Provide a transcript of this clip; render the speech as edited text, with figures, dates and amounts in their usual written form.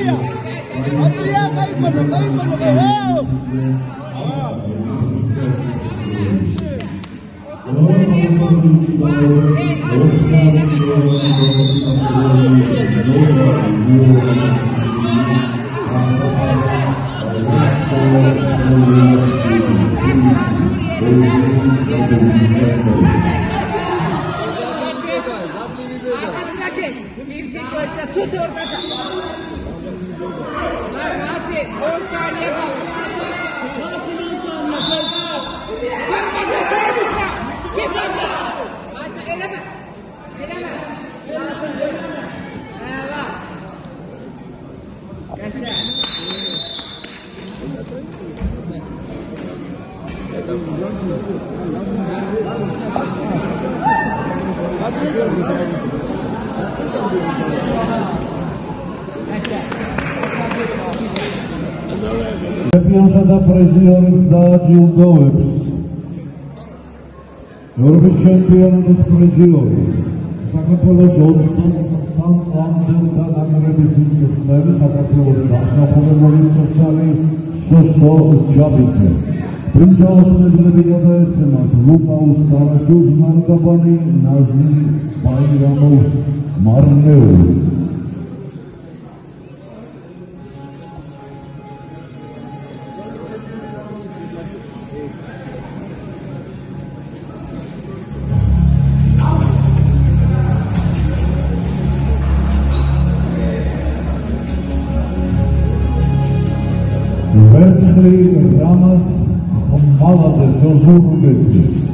Čempionata prezioris დააჯილდოვებს ევროპის ჩემპიონატის პრიზიორი საქართველოს 23 წლამდელთა ნაკრების მწვრთნელი საქართველოს გასაფორმებული მწვრთნელი სოსო ჯაბიძე ბრინჯაოს მედლები გადაეცემათ ლუკაუს დარაშუს მარგაბანი ნაზმი ბაირამოვს მარნეული Vertichli Ramas Malade Jozur Rubetli